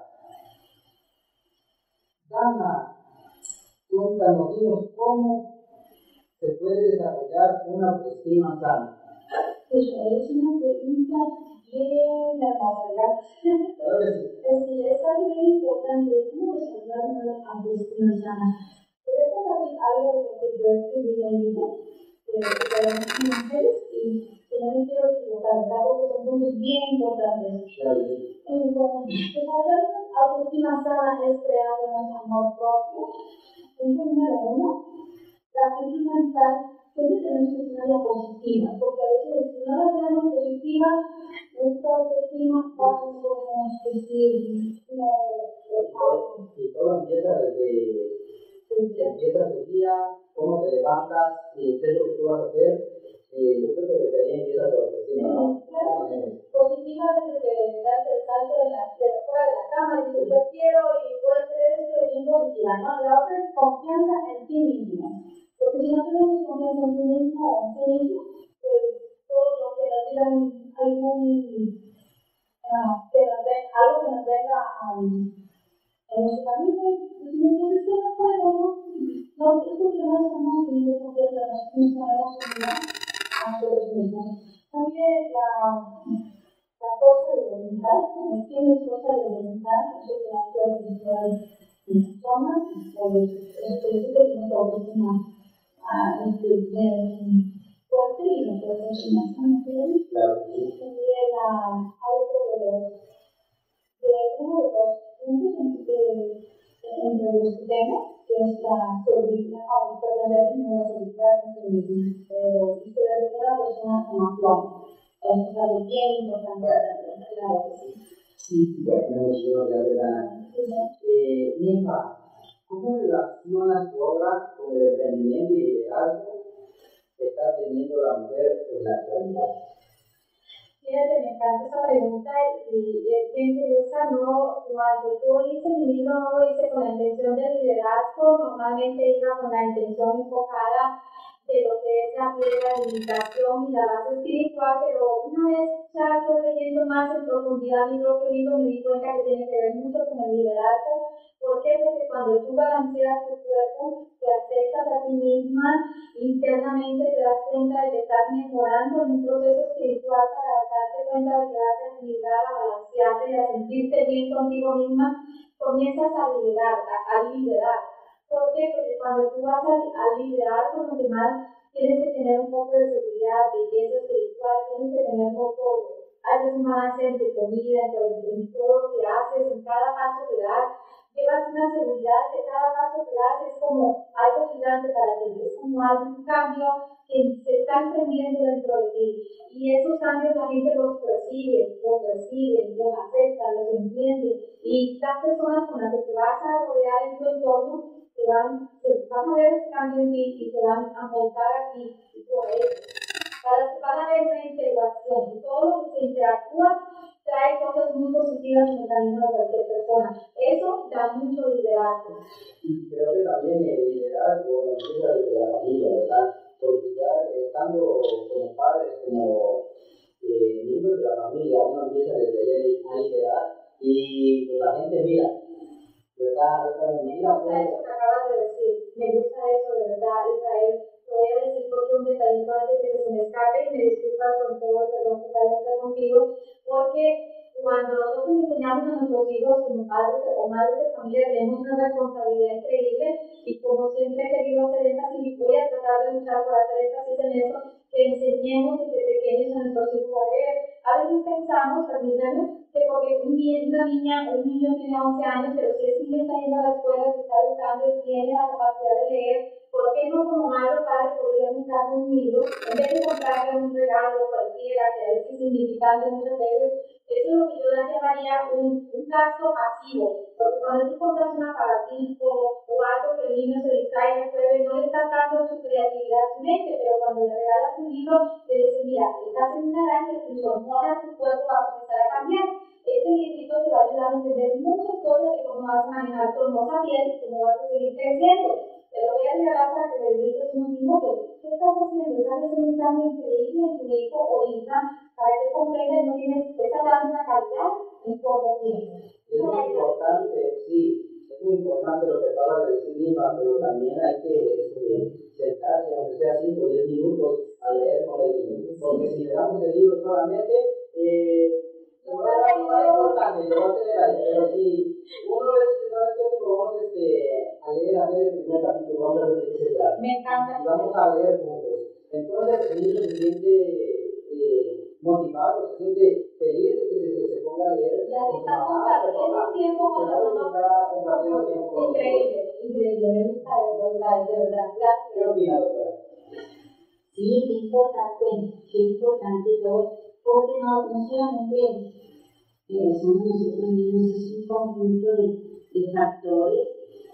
Dana, cuéntanos, dinos cómo se puede desarrollar una autoestima sana. Pues es una pregunta bien hermosa, ¿verdad? Claro que sí. Sí, es algo muy importante. ¿Cómo desarrollar una autoestima sana? Quería compartir algo de lo que yo escribí en el libro, de las mujeres, y que no me quiero equivocar, ¿verdad? Porque son puntos bien importantes. Claro. Y bueno, desarrollar una autoestima sana es crear un amor propio. Punto número uno, la actitud mental. Siempre tenemos que tenerla positiva, porque a veces si no la tenemos positiva, nuestra autoestima va a ser como decir, no, Y todo empieza desde, empieza tu día, cómo te levantas y qué es lo que tú vas a hacer. Eh, yo creo que desde ahí empieza tu autoestima, ¿no? Claro, positiva desde que das el salto de la, de fuera de la cama y dices, yo quiero y voy a hacer esto, y bien positiva, ¿no? La otra es confianza en ti mismo. Porque si no tenemos confianza en ti mismo o en ti mismo, pues todo lo que nos digan, algún, uh, que nos ven, algo que nos venga um, en nuestro camino, pues entonces que no puedo, ¿no? No, es porque no estamos teniendo confianza en nosotros mismos, no hemos tenido a nosotros mismos. También la, la fuerza de voluntad, como tienes fuerza de voluntad, eso es la fuerza de personas, los principios que nos autoestima fuerte y nos autoestima también. Claro. También algo de los de uno de los puntos entre los que tengo, que es la seguridad, o pertenecer a la seguridad en sí misma, pero y ser una persona con aplauso. Eso es algo bien importante, claro que sí. Sí, bueno, muchísimas gracias, Ana. Eh, Ninfa, ¿cómo relacionas tu obra con el emprendimiento y liderazgo que está teniendo la mujer en la actualidad? Fíjate, me encanta esa pregunta y es bien curiosa, ¿no? Cuando yo hice mi libro, no lo hice con la intención de liderazgo, normalmente iba con la intención enfocada de lo que es la piedra de meditación y la base espiritual, pero una vez ya yo leyendo más en profundidad mi propio libro me di cuenta que tiene que ver mucho con el liderazgo. ¿Por qué? Porque cuando tú balanceas tu cuerpo, te aceptas a ti misma, internamente te das cuenta de que estás mejorando en un proceso espiritual para darte cuenta de que vas a equilibrar, a balancearte y a sentirte bien contigo misma, comienzas a liderar, a, a liderar. ¿Por qué? Porque cuando tú vas a, a liderar con los demás, tienes que tener un poco de seguridad, belleza espiritual, tienes que tenerlo todo. Haces un balance en tu comida, en, todo, en todo lo que haces, en cada paso que das. Llevas una seguridad que cada paso que das es como algo gigante para ti, es como algún cambio que se está emprendiendo dentro de ti. Y esos cambios la gente los percibe, los percibe, los acepta, los entiende. Y las personas con las que te vas a rodear en tu entorno, te van, te van a ver ese cambio en ti y te van a montar aquí y por ello. Van a ver una integración y todo lo que se interactúa trae cosas muy positivas en el camino de cualquier persona. Eso da mucho liderazgo. Y creo que también el liderazgo empieza desde la familia, ¿verdad? Porque ya estando como padres, como eh, miembros de la familia, uno empieza desde él a liderar y pues, la gente mira, ¿verdad? Me gusta eso que acabas de decir, me gusta eso de verdad, Israel. Te voy a decir porque un detallito antes de que se me escape y me disculpas con todo el perdón que vaya a estar contigo, porque cuando nosotros enseñamos a nuestros hijos como padres o madres de familia tenemos una responsabilidad increíble y como siempre he querido hacer énfasis y voy a tratar de luchar por hacer énfasis en eso, que enseñemos desde pequeños a nuestros hijos a leer. A veces pensamos, permítanme, que porque una niña o un niño tiene once años, pero si ese niño está yendo a la escuela, se está educando y tiene la capacidad de leer, ¿por qué no como madre o padre podríamos darle un libro en vez de comprarle un regalo cualquiera que es insignificante muchas veces? Eso es lo que yo llamaría un, un gasto pasivo, porque cuando tú compras un aparatico o algo que el niño se distraiga, no le estás dando su creatividad a su mente, pero cuando le regalas un libro, le dices, mira, estás en una edad que tus hormonas, tu cuerpo va a comenzar a cambiar. Este librito te va a ayudar a entender muchas cosas de cómo vas a manejar tu hermosa piel y cómo vas a seguir creciendo. Te lo voy a regalar para que le dediques unos minutos. ¿Qué estás haciendo? ¿Estás haciendo un cambio increíble en tu hijo o hija para que comprenda y no tienes, estás dando una calidad en poco tiempo? Es muy importante, sí, es muy importante lo que acabas de decir, Nima, pero también hay que este, sentarse, aunque sea cinco o diez minutos, a leer con el libro. Porque si le damos el libro solamente, eh, no va a importante, lo va a tener ahí, pero si uno le dice, ¿sabes qué? Vamos este, a leer, a ver el primer capítulo, vamos a ver de qué se trata. Me encanta. Vamos a leer juntos. Entonces el niño se siente eh, motivado, se siente feliz de que se, se ponga a leer. Y así está compartiendo tiempo con nosotros. Increíble, increíble, me gusta eso, de verdad. Gracias. ¿Qué opina, doctora? Sí, qué importante, qué importante todo, porque no, no solamente eh, somos nosotros mismos, es un conjunto de, de factores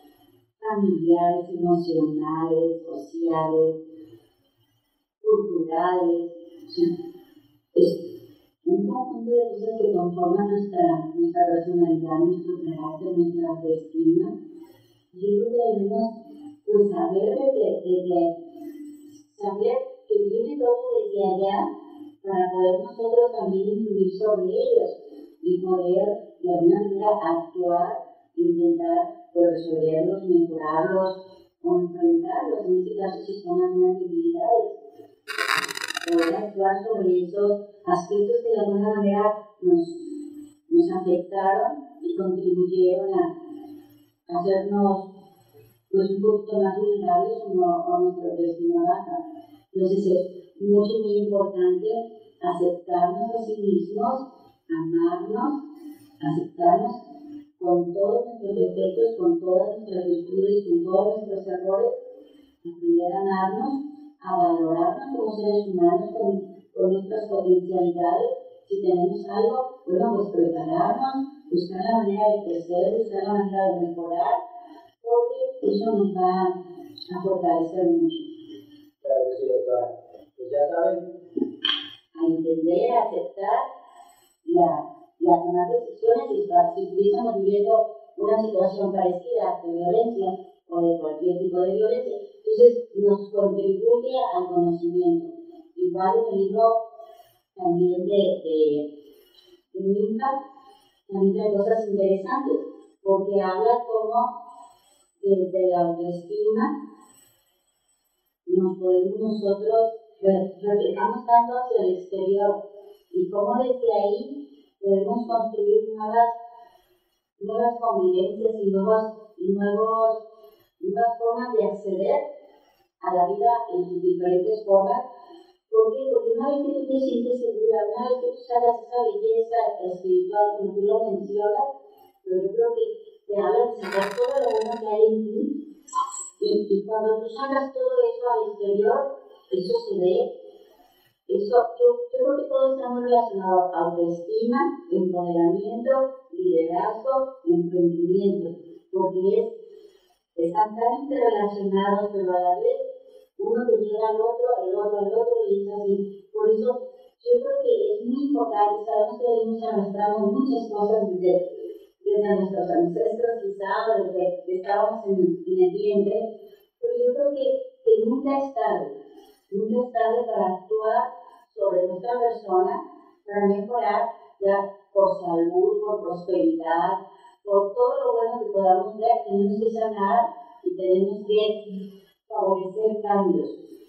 familiares, emocionales, sociales, culturales, o sea, es un conjunto de cosas que conforman nuestra, nuestra personalidad, nuestro carácter, nuestra autoestima. Yo creo que debemos pues, saber desde, desde saber que viene todo desde allá para poder nosotros también influir sobre ellos y poder de alguna manera actuar, intentar pues, resolverlos, mejorarlos o enfrentarlos, en este caso si son algunas debilidades, poder actuar sobre esos aspectos que de alguna manera nos, nos afectaron y contribuyeron a, hacernos pues, un poquito más vulnerables o, no, o nuestra autoestima baja. Entonces es mucho, muy importante aceptarnos a sí mismos, amarnos, aceptarnos con todos nuestros defectos, con todas nuestras virtudes, con todos nuestros errores, aprender a amarnos, a valorarnos como seres humanos con, con nuestras potencialidades. Si tenemos algo, bueno, pues prepararnos, buscar la manera de crecer, buscar la manera de mejorar, porque eso nos va a fortalecer mucho. Claro que sí, doctora. Pues ya saben. A entender, a aceptar y a, y a tomar decisiones y si estuviésemos viviendo una situación parecida de violencia o de cualquier tipo de violencia, entonces nos contribuye al conocimiento. Igual en el libro también de, de, de Minka, también hay cosas interesantes, porque habla como desde la autoestima nos podemos nosotros reflejamos tanto hacia el exterior y cómo desde ahí podemos construir nuevas, nuevas convivencias y, nuevos, y nuevos, nuevas formas de acceder a la vida en sus diferentes formas. ¿Por qué? Porque una vez que tú te sientes segura, una vez que tú sacas esa belleza espiritual, como tú lo mencionas, pero yo creo que te hablas de sacar todo lo bueno que hay en ti, y, y cuando tú sacas todo eso al exterior, eso se ve. Eso, yo, yo creo que todo está muy relacionado a autoestima, empoderamiento, liderazgo, emprendimiento, porque es, están tan interrelacionados, pero a la vez uno te llega al otro, el otro al otro, y es así. Por eso yo creo que es muy importante, sabemos que venimos arrastrando muchas cosas desde, desde nuestros ancestros, quizá, desde que estábamos en, en el vientre, pero yo creo que, que nunca es tarde. Nunca es tarde para actuar sobre nuestra persona, para mejorar ya por salud, por prosperidad, por todo lo bueno que podamos ver. Tenemos que sanar y tenemos que favorecer cambios.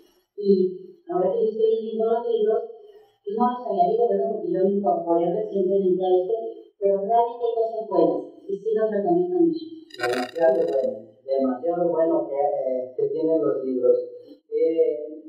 Y ahora que yo estoy leyendo los libros, yo no los había leído, porque yo me incorporé recientemente a este, pero realmente hay cosas buenas y sí los recomiendo mucho. Demasiado bueno, demasiado bueno que, eh, que tienen los libros. Eh,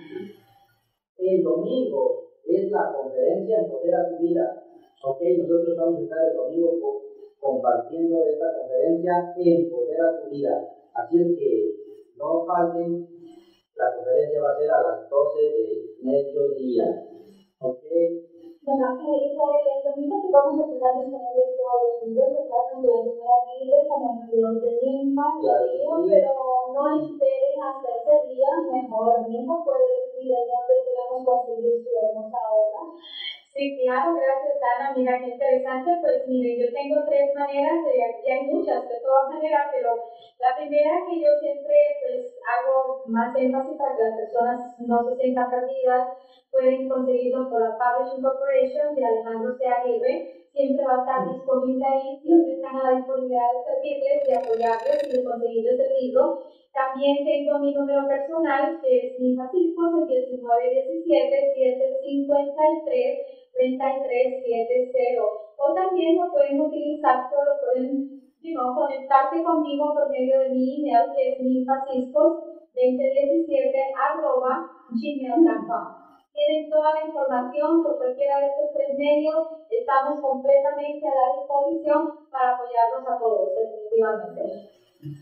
el domingo es la conferencia Empodera tu Vida. Ok, nosotros vamos a estar el domingo co compartiendo esta conferencia Empodera tu Vida. Así es que no falten, la conferencia va a ser a las doce de mediodía. Ok. Bueno, eh, Israel, el domingo que vamos a estar disponibles todos los libros, ¿verdad? Tanto de Primera Biblia como los de Limpa, claro, sí. Pero no esperen hasta ese día, mejor mismo puede decir en dónde podemos conseguir su hermosa obra. Sí, claro, gracias Ana, mira qué interesante, pues mire, yo tengo tres maneras, y aquí hay muchas de todas maneras, pero la primera que yo siempre pues hago más énfasis para que las personas no se sientan perdidas, pueden conseguirlo por la Publishing Corporation de Alejandro C. Aguirre, siempre va a estar disponible ahí, siempre están a la disponibilidad de servirles, de apoyarles y de conseguirles el libro. También tengo mi número personal, que es mi Francisco, el diecinueve diecisiete, siete cincuenta y tres, treinta y tres setenta. O también lo pueden utilizar, lo pueden you know, conectarse conmigo por medio de mi email, que es mi Francisco veinte diecisiete arroba gmail punto com. Tienen toda la información por cualquiera de estos tres medios. Estamos completamente a la disposición para apoyarlos a todos, definitivamente.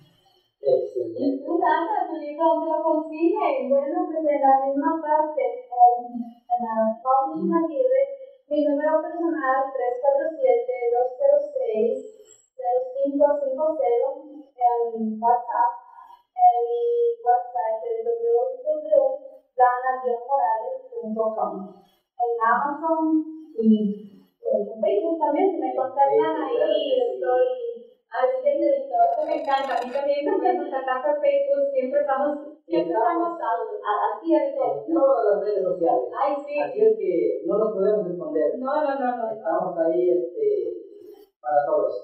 Excelente. ¿Y tú, Ana, tu libro dónde lo consigues? Bueno, pues en la misma parte, en la Publishing Aguirre, mi número personal tres cuatro siete, dos cero seis, cero cinco cinco cero, en WhatsApp, en mi website es w w w punto dana morales punto com. En Amazon y en Facebook también, si me contactan ahí, estoy así de director, eso me encanta. A mí también me pueden contactar por Facebook, siempre estamos, siempre estamos al cierto. En todas las redes sociales. Ay, sí. Así es que no nos podemos esconder. No, no, no, no. Estamos ahí este, para todos.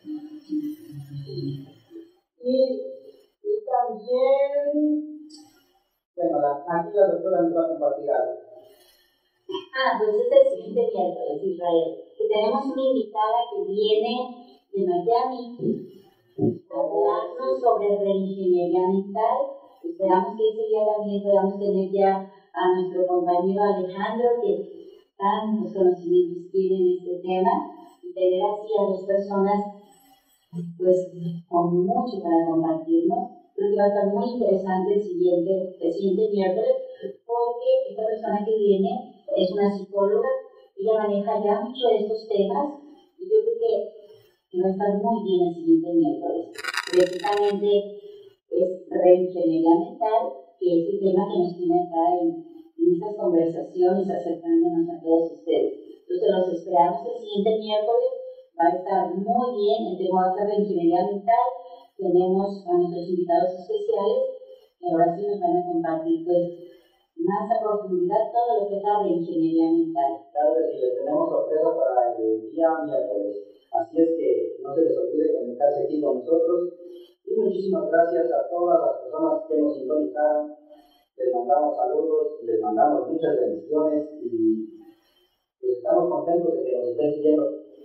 Y, y también, bueno, la, aquí la doctora nos va a compartir algo. Ah, pues es el siguiente miércoles, Israel, que tenemos una invitada que viene de Miami, hablarnos sobre reingeniería mental. Esperamos que ese día también podamos tener ya a nuestro compañero Alejandro, que tantos conocimientos tiene en este tema, y tener así a dos personas pues con mucho para compartirnos. Creo que va a estar muy interesante el siguiente, el siguiente miércoles, porque esta persona que viene es una psicóloga, ella maneja ya mucho de estos temas, y yo creo que va a estar muy bien el siguiente miércoles. Precisamente es reingeniería mental, que es el tema que nos tiene acá en, en estas conversaciones, acercándonos a todos ustedes. Entonces los esperamos el siguiente miércoles, va a estar muy bien, el tema va a ser reingeniería mental. Tenemos a nuestros invitados especiales que ahora sí nos van a compartir pues más a profundidad todo lo que es la reingeniería mental. Claro que sí, les tenemos sorpresa para el día miércoles. Así es que no se les olvide conectarse aquí con nosotros. Y muchísimas gracias a todas las personas que nos sintonizaron. Les mandamos saludos, les mandamos muchas bendiciones y pues estamos contentos de que nos estén siguiendo.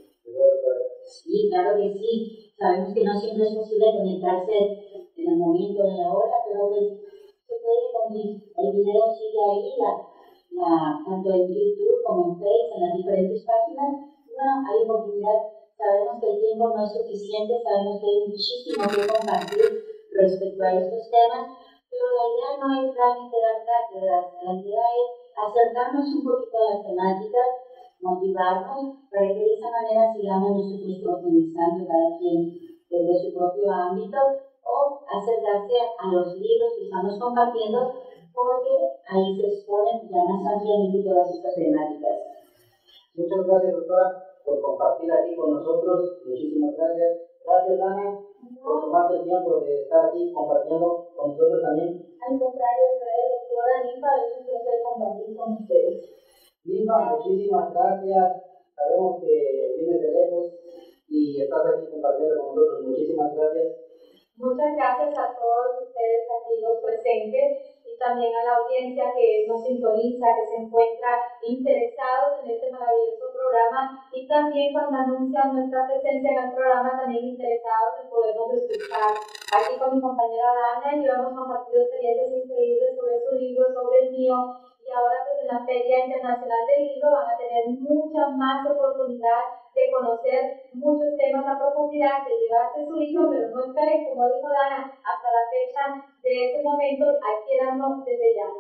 Sí, claro que sí. Sabemos que no siempre es posible conectarse en el momento de la hora, pero pues se puede conectar. El video sigue ahí, la, la, tanto en YouTube como en Facebook, en las diferentes páginas. Bueno, hay oportunidad. Sabemos que el tiempo no es suficiente, sabemos que hay muchísimo que compartir respecto a estos temas, pero la idea no es realmente dar cátedras, la idea es acercarnos un poquito a las temáticas, motivarnos para que de esa manera sigamos nosotros profundizando cada quien desde su propio ámbito, o acercarse a los libros que estamos compartiendo, porque ahí se exponen ya más ampliamente todas estas temáticas. Muchas gracias, doctora, por compartir aquí con nosotros. Muchísimas gracias. Gracias, Dana, por tomarte el tiempo de estar aquí compartiendo con nosotros también. Al contrario, doctora Ninfa, es un placer compartir con ustedes. Ninfa, muchísimas gracias. Sabemos que vienes de lejos y estás aquí compartiendo con nosotros. Muchísimas gracias. Muchas gracias a todos ustedes aquí los presentes y también a la audiencia que nos sintoniza, que se encuentra interesados en este maravilloso programa, y también cuando anuncian nuestra presencia en el programa también interesados en podernos escuchar. Aquí con mi compañera Dana y hemos compartido experiencias increíbles sobre su libro, sobre el mío, y ahora pues en la Feria Internacional del Libro van a tener mucha más oportunidad de conocer muchos temas a profundidad, de llevarse su libro, pero no esperen, como dijo Dana, hasta la fecha de ese momento, adquiéranlo desde ya.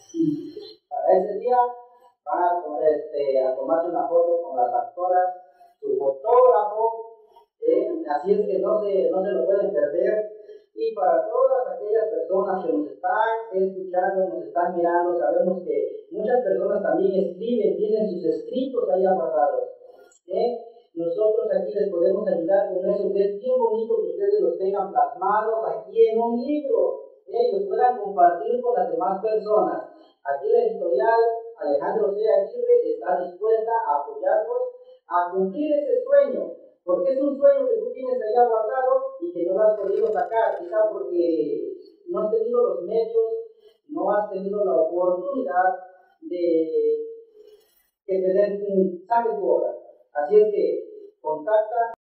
Para ese día van a, este, a tomarse una foto con las actoras, su fotógrafo, ¿eh? Así es que no se, no se lo pueden perder. Y para todas aquellas personas que nos están escuchando, nos están mirando, sabemos que muchas personas también escriben, tienen sus escritos ahí guardados. ¿Eh? Nosotros aquí les podemos ayudar con eso, que es bien bonito que ustedes los tengan plasmados aquí en un libro, ¿eh? Y los puedan compartir con las demás personas. Aquí la editorial Alejandro C. Aguirre está dispuesta a apoyarlos a cumplir ese sueño, porque es un sueño que tú tienes allá guardado y que no lo has podido sacar, quizá porque no has tenido los medios, no has tenido la oportunidad de que te den, saquen tu obra. Así es que contacta